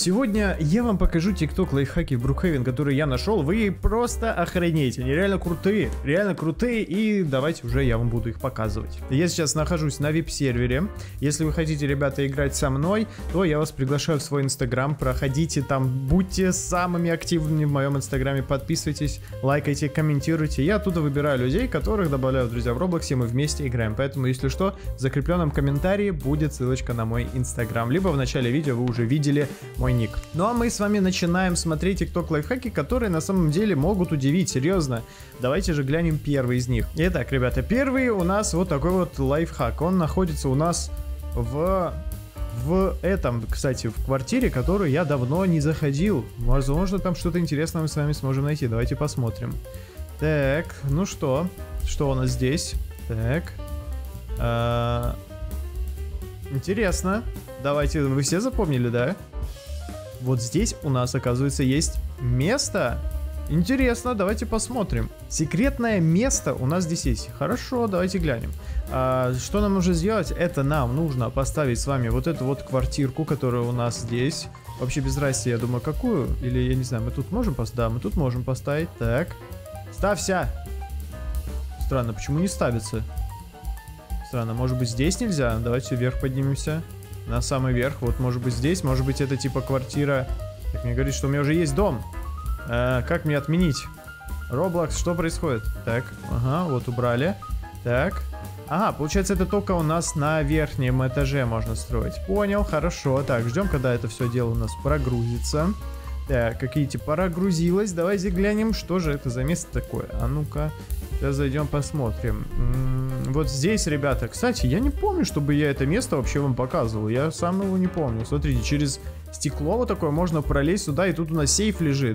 Сегодня я вам покажу TikTok лайфхаки в Brookhaven, которые я нашел. Вы просто охренеете, они реально крутые, и давайте уже я вам буду их показывать. Я сейчас нахожусь на VIP-сервере. Если вы хотите, ребята, играть со мной, то я вас приглашаю в свой инстаграм. Проходите там, будьте самыми активными в моем инстаграме, подписывайтесь, лайкайте, комментируйте. Я оттуда выбираю людей, которых добавляю в друзья в Roblox, и мы вместе играем. Поэтому, если что, в закрепленном комментарии будет ссылочка на мой инстаграм. Либо в начале видео вы уже видели мой ник. Ну а мы с вами начинаем смотреть TikTok лайфхаки, которые на самом деле могут удивить, серьезно. Давайте же глянем первый из них. Итак, ребята, первый у нас вот такой вот лайфхак. Он находится у нас в этом, кстати, в квартире, которую я давно не заходил. Возможно, там что-то интересное мы с вами сможем найти. Давайте посмотрим. Так, ну что? Что у нас здесь? Так. Интересно. Давайте, вы все запомнили, да? Вот здесь у нас, оказывается, есть место. Интересно, давайте посмотрим. Секретное место у нас здесь есть. Хорошо, давайте глянем. Что нам нужно сделать? Это нам нужно поставить с вами вот эту вот квартирку, которая у нас здесь. Вообще без разницы, я думаю, какую. Или, я не знаю, мы тут можем поставить? Да, мы тут можем поставить. Так. Ставься! Странно, почему не ставится? Странно, может быть здесь нельзя? Давайте вверх поднимемся. На самый верх, вот может быть здесь, может быть это типа квартира. Так, мне говорит, что у меня уже есть дом. Как мне отменить? Roblox, что происходит? Так, ага, вот убрали. Так, ага, получается это только у нас на верхнем этаже можно строить. Понял, хорошо. Так, ждем, когда это все дело у нас прогрузится. Так, как видите, прогрузилось. Давайте глянем, что же это за место такое. А ну-ка, сейчас зайдем посмотрим. Вот здесь, ребята, кстати, я не помню, чтобы я это место вообще вам показывал. Я сам его не помню. Смотрите, через стекло вот такое можно пролезть сюда, и тут у нас сейф лежит.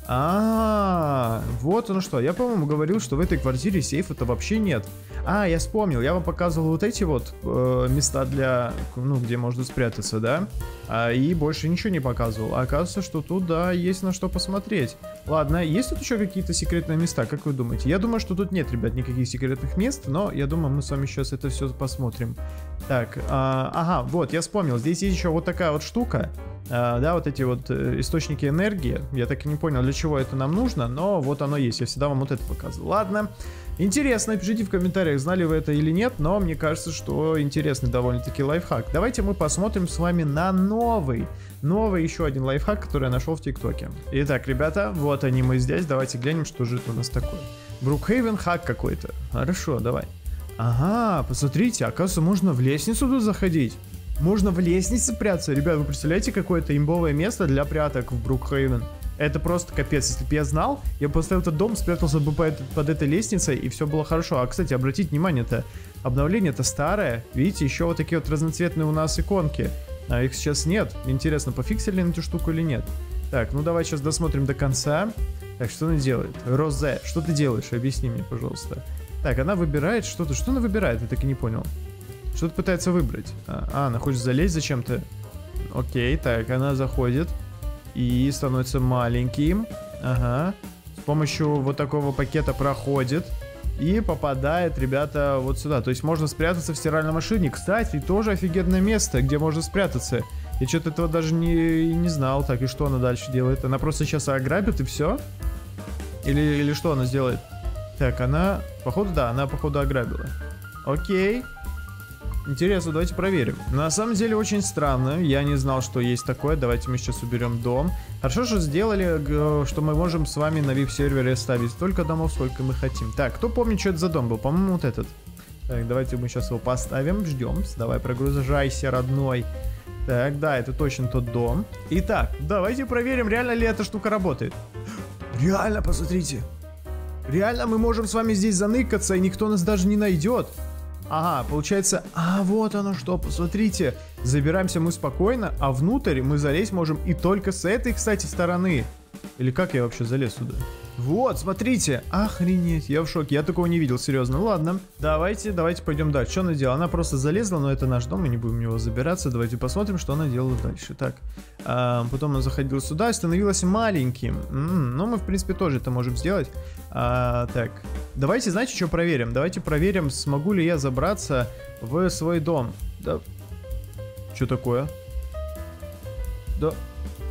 Вот оно что. Я, по-моему, говорил, что в этой квартире сейфа-то вообще нет. Я вспомнил. Я вам показывал вот эти вот места для, ну, где можно спрятаться, да? И больше ничего не показывал. А оказывается, что тут, да, есть на что посмотреть. Ладно, есть тут еще какие-то секретные места, как вы думаете? Я думаю, что тут нет, ребят, никаких секретных мест, но я думаю, мы с вами сейчас это все посмотрим. Так, ага, вот, я вспомнил. Здесь есть еще вот такая вот штука. Да, вот эти вот источники энергии. Я так и не понял, для чего это нам нужно, но вот оно есть. Я всегда вам вот это показывал. Ладно. Интересно, пишите в комментариях, знали вы это или нет, но мне кажется, что интересный довольно-таки лайфхак. Давайте мы посмотрим с вами на новый еще один лайфхак, который я нашел в ТикТоке. Итак, ребята, вот они, мы здесь. Давайте глянем, что же это у нас такое. Brookhaven хак какой-то. Хорошо, давай. Ага, посмотрите, оказывается, можно в лестницу тут заходить. Можно в лестнице прятаться. Ребят, вы представляете, какое-то имбовое место для пряток в Brookhaven? Это просто капец. Если бы я знал, я бы поставил этот дом, спрятался бы под этой лестницей, и все было хорошо. А, кстати, обратите внимание, это обновление-то старое. Видите, еще вот такие вот разноцветные у нас иконки. А их сейчас нет. Интересно, пофиксили на эту штуку или нет? Так, ну давай сейчас досмотрим до конца. Так, что она делает? Розе, что ты делаешь? Объясни мне, пожалуйста. Так, она выбирает что-то. Что она выбирает? Я так и не понял. Что-то пытается выбрать. Она хочет залезть зачем-то. Окей, так, она заходит. И становится маленьким. Ага. С помощью вот такого пакета проходит. И попадает, ребята, вот сюда. То есть можно спрятаться в стиральной машине. Кстати, тоже офигенное место, где можно спрятаться. Я что-то этого даже не знал. Так, и что она дальше делает? Она просто сейчас ограбит и все? Или что она сделает? Так, она... Походу, да, она, походу, ограбила. Окей. Интересно, давайте проверим. На самом деле очень странно. Я не знал, что есть такое. Давайте мы сейчас уберем дом. Хорошо, что сделали, что мы можем с вами на VIP-сервере ставить столько домов, сколько мы хотим. Так, кто помнит, что это за дом был? По-моему, вот этот. Так, давайте мы сейчас его поставим. Ждем. Давай, прогружайся, родной. Так, да, это точно тот дом. Итак, давайте проверим, реально ли эта штука работает. Реально, посмотрите. Реально мы можем с вами здесь заныкаться, и никто нас даже не найдет. Ага, получается, вот оно что, посмотрите. Забираемся мы спокойно, а внутрь мы залезть можем и только с этой, кстати, стороны. Или как я вообще залез сюда? Вот, смотрите, охренеть, я в шоке, я такого не видел, серьезно. Ладно, давайте пойдем дальше. Что она делала? Она просто залезла, но это наш дом, мы не будем в него забираться. Давайте посмотрим, что она делала дальше. Так, потом она заходила сюда и становилась маленьким. Ну, мы, в принципе, тоже это можем сделать. Так, давайте, знаете, что проверим? Давайте проверим, смогу ли я забраться в свой дом. Да. Что такое? Да.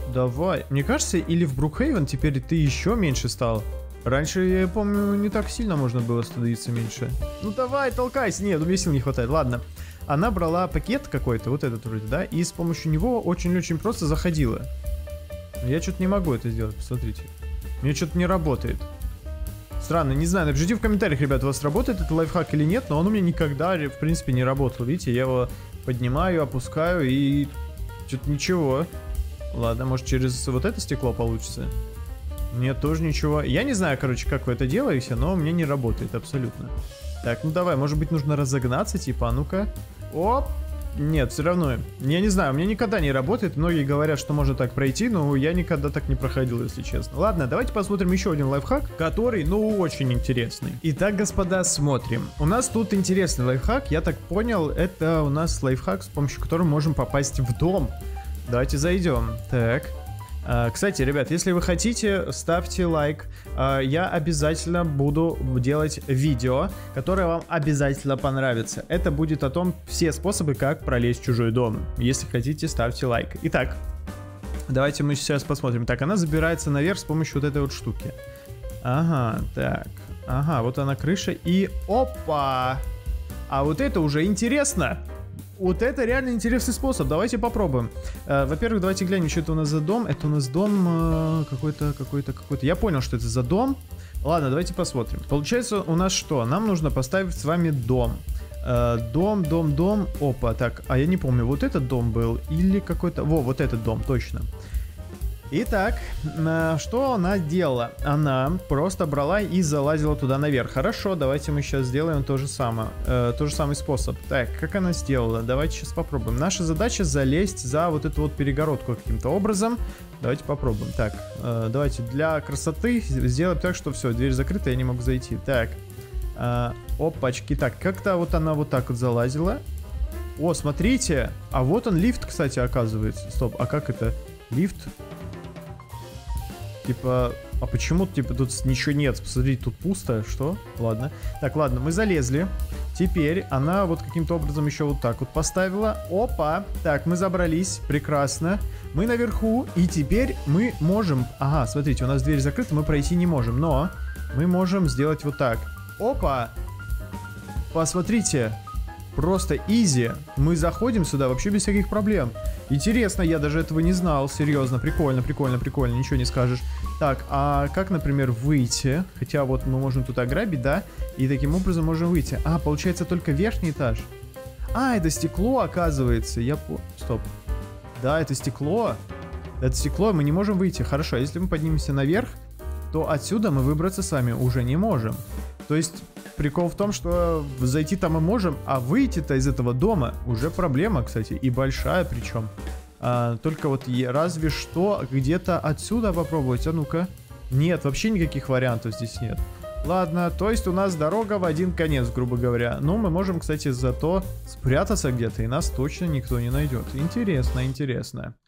Давай. Мне кажется, или в Брукхейвен теперь ты еще меньше стал. Раньше, я помню, не так сильно можно было становиться меньше. Ну давай, толкайся. Нет, мне сил не хватает. Ладно. Она брала пакет какой-то, вот этот вроде, да? И с помощью него очень-очень просто заходила. Но я что-то не могу это сделать, посмотрите. Мне что-то не работает. Странно, не знаю, напишите в комментариях, ребят, у вас работает этот лайфхак или нет, но он у меня никогда, в принципе, не работал. Видите, я его поднимаю, опускаю и... Что-то ничего. Ладно, может через вот это стекло получится? Нет, тоже ничего. Я не знаю, короче, как вы это делаете, но у меня не работает абсолютно. Так, ну давай, может быть нужно разогнаться, типа, а ну-ка. Оп! Нет, все равно. Я не знаю, у меня никогда не работает. Многие говорят, что можно так пройти, но я никогда так не проходил, если честно. Ладно, давайте посмотрим еще один лайфхак, который, ну, очень интересный. Итак, господа, смотрим. У нас тут интересный лайфхак, я так понял, это у нас лайфхак, с помощью которого можем попасть в дом. Давайте зайдем. Так. Кстати, ребят, если вы хотите, ставьте лайк. Я обязательно буду делать видео, которое вам обязательно понравится. Это будет о том, все способы, как пролезть в чужой дом. Если хотите, ставьте лайк. Итак, давайте мы сейчас посмотрим. Так, она забирается наверх с помощью вот этой вот штуки. Ага, так. Ага, вот она крыша. И опа! А вот это уже интересно. Вот это реально интересный способ, давайте попробуем. Во-первых, давайте глянем, что это у нас за дом. Это у нас дом какой-то. Я понял, что это за дом. Ладно, давайте посмотрим. Получается у нас что? Нам нужно поставить с вами дом. Дом. Опа, так, а я не помню, вот этот дом был или какой-то... Во, вот этот дом, точно. Итак, что она делала? Она просто брала и залазила туда наверх. Хорошо, давайте мы сейчас сделаем то же самое. Тот же самый способ. Так, как она сделала? Давайте сейчас попробуем. Наша задача залезть за вот эту вот перегородку каким-то образом. Давайте попробуем. Так, давайте для красоты сделаем так, что все, дверь закрыта, я не могу зайти. Так, опачки. Так, как-то вот она вот так вот залазила. О, смотрите. А вот он лифт, кстати, оказывается. Стоп, а как это? Лифт... Типа, а почему, типа, тут ничего нет? Посмотрите, тут пусто, что? Ладно. Так, ладно, мы залезли. Теперь она вот каким-то образом еще вот так вот поставила. Опа! Так, мы забрались, прекрасно. Мы наверху, и теперь мы можем... Ага, смотрите, у нас дверь закрыта, мы пройти не можем, но мы можем сделать вот так. Опа! Посмотрите. Просто изи. Мы заходим сюда вообще без всяких проблем. Интересно, я даже этого не знал. Серьезно, прикольно, ничего не скажешь. Так, а как, например, выйти? Хотя вот мы можем тут ограбить, да? И таким образом можем выйти. А, получается только верхний этаж. А, это стекло, оказывается. Стоп. Да, это стекло. Это стекло, мы не можем выйти. Хорошо, если мы поднимемся наверх, то отсюда мы выбраться сами уже не можем. То есть... Прикол в том, что зайти там мы можем, а выйти-то из этого дома уже проблема, кстати, и большая причем. Только вот разве что где-то отсюда попробовать, а ну-ка. Нет, вообще никаких вариантов здесь нет. Ладно, то есть у нас дорога в один конец, грубо говоря. Но мы можем, кстати, зато спрятаться где-то, и нас точно никто не найдет. Интересно.